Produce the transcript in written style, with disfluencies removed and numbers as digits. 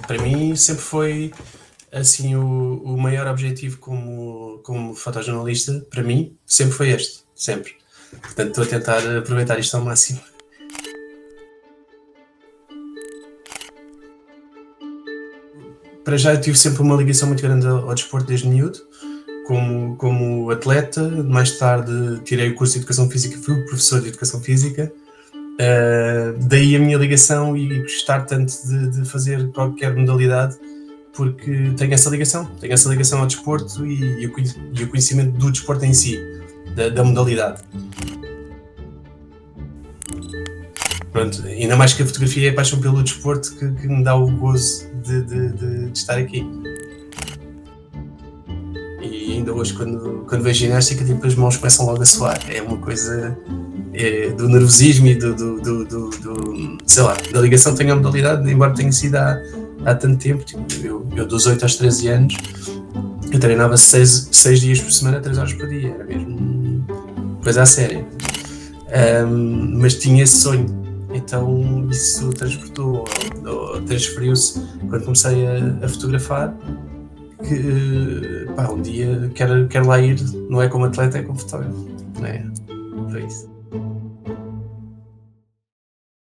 para mim sempre foi assim o maior objetivo como fotojornalista, para mim, sempre foi este, sempre. Portanto, estou a tentar aproveitar isto ao máximo. Para já eu tive sempre uma ligação muito grande ao desporto desde miúdo, como atleta. Mais tarde tirei o curso de Educação Física, fui professor de Educação Física. Daí a minha ligação e gostar tanto de fazer qualquer modalidade, porque tenho essa ligação ao desporto e o conhecimento do desporto em si, da modalidade. Pronto, ainda mais que a fotografia é a paixão pelo desporto que me dá o gozo de estar aqui. E ainda hoje, quando vejo ginástica, tipo, as mãos começam logo a suar. É uma coisa do nervosismo e sei lá, da ligação que tenho à modalidade, embora tenha sido há tanto tempo. Tipo, eu dos 8 aos 13 anos, eu treinava 6 dias por semana, 3 horas por dia. Era mesmo coisa a séria. Mas tinha esse sonho. Então isso transportou ou transferiu-se quando comecei a fotografar, que um dia quero lá ir, não é como atleta, é como fotógrafo, não é? Foi isso.